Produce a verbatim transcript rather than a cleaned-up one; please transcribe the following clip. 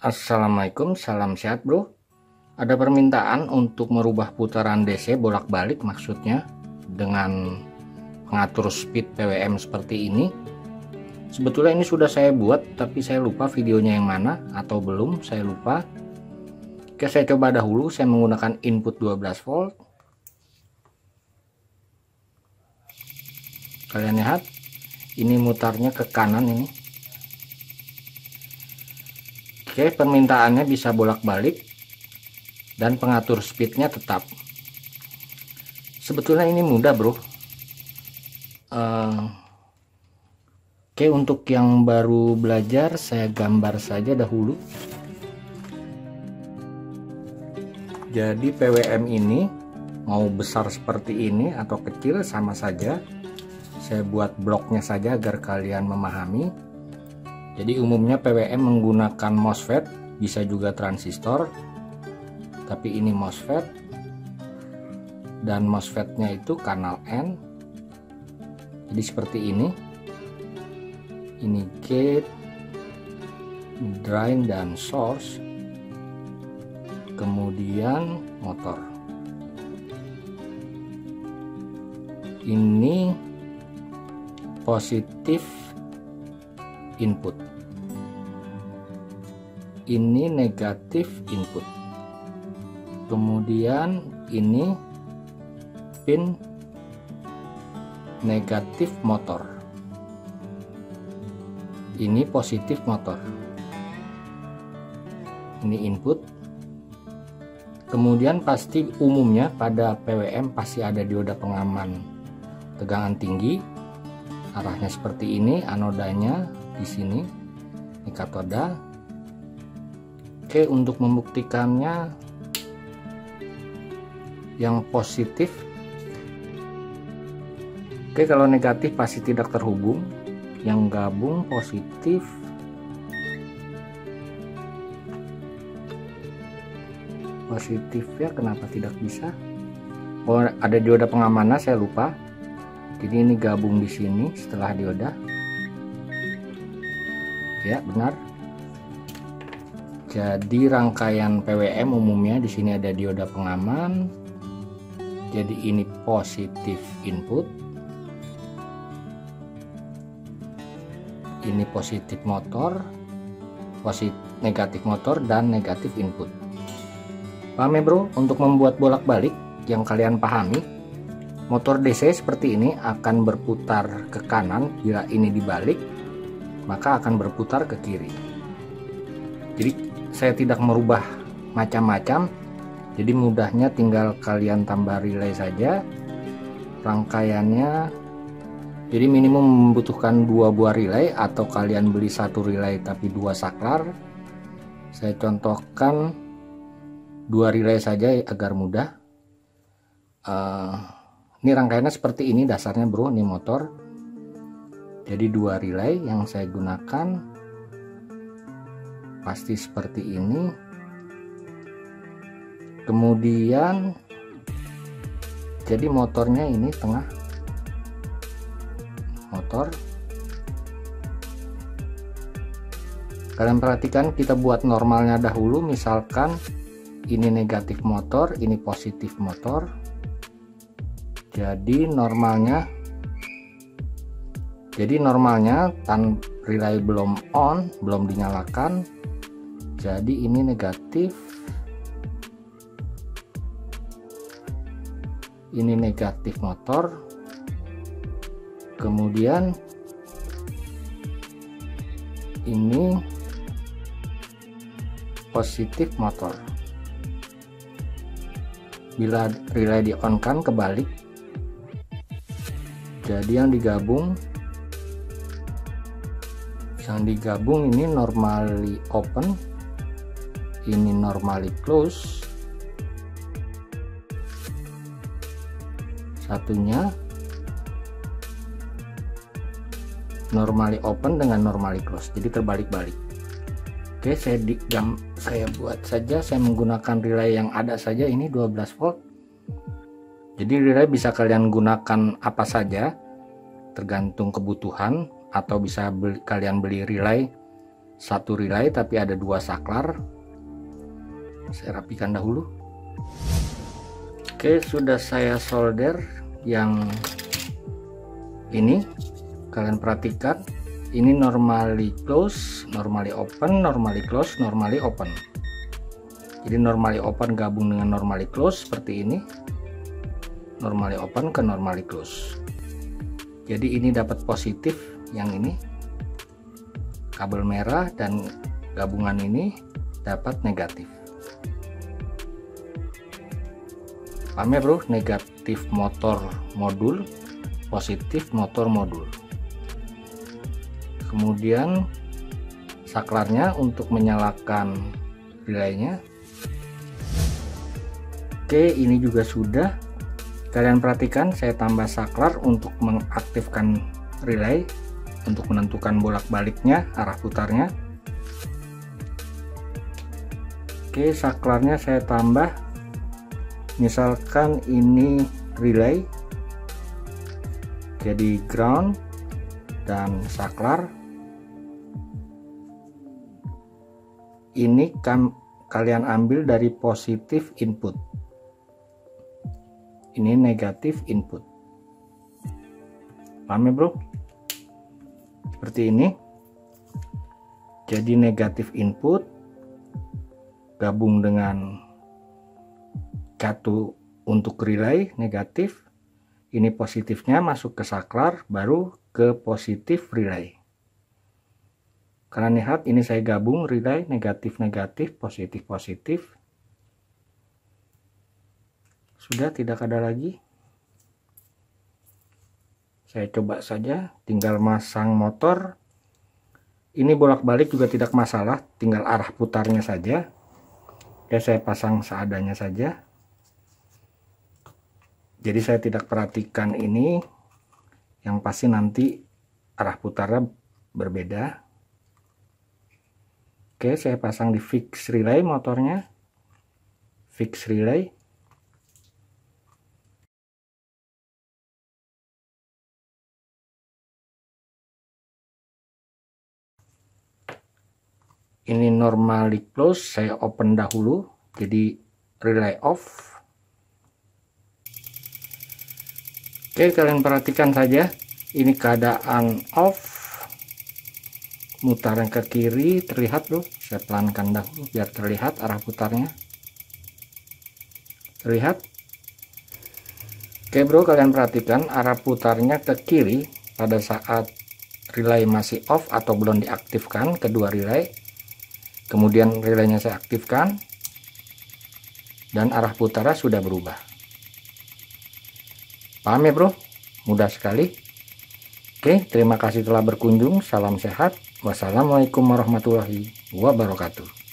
Assalamualaikum, salam sehat bro. Ada permintaan untuk merubah putaran D C bolak-balik, maksudnya dengan pengatur speed P W M seperti ini. Sebetulnya ini sudah saya buat, tapi saya lupa videonya yang mana, atau belum, saya lupa. Oke, saya coba dahulu. Saya menggunakan input dua belas volt. Kalian lihat, ini mutarnya ke kanan ini. Oke, permintaannya bisa bolak-balik dan pengatur speednya tetap. Sebetulnya ini mudah bro. Uh, Oke, untuk yang baru belajar saya gambar saja dahulu. Jadi P W M ini mau besar seperti ini atau kecil sama saja. Saya buat bloknya saja agar kalian memahami. Jadi umumnya P W M menggunakan MOSFET, bisa juga transistor, tapi ini MOSFET, dan MOSFET-nya itu kanal N. Jadi seperti ini. Ini gate, drain, dan source. Kemudian motor. Ini positif input, ini negatif input, kemudian ini pin negatif motor, ini positif motor, ini input. Kemudian pasti umumnya pada P W M pasti ada dioda pengaman tegangan tinggi, arahnya seperti ini, anodanya di sini, ini katoda. Oke, untuk membuktikannya yang positif, oke, kalau negatif pasti tidak terhubung, yang gabung positif. Positif ya, kenapa tidak bisa? Oh, ada dioda pengamannya, saya lupa. Jadi ini gabung di sini setelah dioda. Ya, benar. Jadi rangkaian P W M umumnya di sini ada dioda pengaman. Jadi ini positif input. Ini positif motor, positif negatif motor, dan negatif input. Paham ya bro? Untuk membuat bolak-balik yang kalian pahami, motor D C seperti ini akan berputar ke kanan. Bila ini dibalik, maka akan berputar ke kiri. Jadi saya tidak merubah macam-macam, jadi mudahnya tinggal kalian tambah relay saja rangkaiannya. Jadi minimum membutuhkan dua buah relay, atau kalian beli satu relay tapi dua saklar. Saya contohkan dua relay saja agar mudah. uh, Ini rangkaiannya seperti ini dasarnya bro, ini motor. Jadi dua relay yang saya gunakan pasti seperti ini. Kemudian jadi motornya ini tengah motor. Kalian perhatikan, kita buat normalnya dahulu. Misalkan ini negatif motor, ini positif motor. Jadi normalnya, jadi normalnya tan relay belum on, belum dinyalakan. Jadi ini negatif, ini negatif motor. Kemudian ini positif motor. Bila relay di on kan kebalik. Jadi yang digabung yang digabung ini normally open, ini normally close, satunya normally open dengan normally close, jadi terbalik-balik. Oke, saya di jam saya buat saja, saya menggunakan relay yang ada saja, ini dua belas volt. Jadi relay bisa kalian gunakan apa saja tergantung kebutuhan, atau bisa beli, kalian beli relay satu relay tapi ada dua saklar. Saya rapikan dahulu. Oke, sudah saya solder yang ini. Kalian perhatikan, ini normally close, normally open, normally close, normally open. Jadi normally open gabung dengan normally close seperti ini. Normally open ke normally close. Jadi ini dapat positif yang ini. Kabel merah dan gabungan ini dapat negatif. Paham ya bro? Negatif motor modul, positif motor modul. Kemudian saklarnya untuk menyalakan relaynya. Oke, ini juga sudah. Kalian perhatikan, saya tambah saklar untuk mengaktifkan relay, untuk menentukan bolak-baliknya, arah putarnya. Oke, saklarnya saya tambah. Misalkan ini relay, jadi ground dan saklar. Ini kan kalian ambil dari positif input, ini negatif input. Paham ya bro? Seperti ini. Jadi negatif input gabung dengan satu untuk relay negatif, ini positifnya masuk ke saklar, baru ke positif relay. Kalian lihat, ini saya gabung relay negatif-negatif, positif-positif. Sudah tidak ada lagi. Saya coba saja, tinggal masang motor. Ini bolak-balik juga tidak masalah, tinggal arah putarnya saja. Oke, saya pasang seadanya saja. Jadi saya tidak perhatikan ini, yang pasti nanti arah putarnya berbeda. Oke, saya pasang di fix relay motornya. Fix relay. Ini normally close, saya open dahulu, jadi relay off. Oke, kalian perhatikan saja, ini keadaan off. Mutaran ke kiri terlihat loh, saya pelankan dahulu biar terlihat arah putarnya. Terlihat? Oke bro, kalian perhatikan arah putarnya ke kiri pada saat relay masih off atau belum diaktifkan kedua relay. Kemudian relaynya saya aktifkan dan arah putarnya sudah berubah. Paham ya bro? Mudah sekali. Oke, terima kasih telah berkunjung. Salam sehat. Wassalamualaikum warahmatullahi wabarakatuh.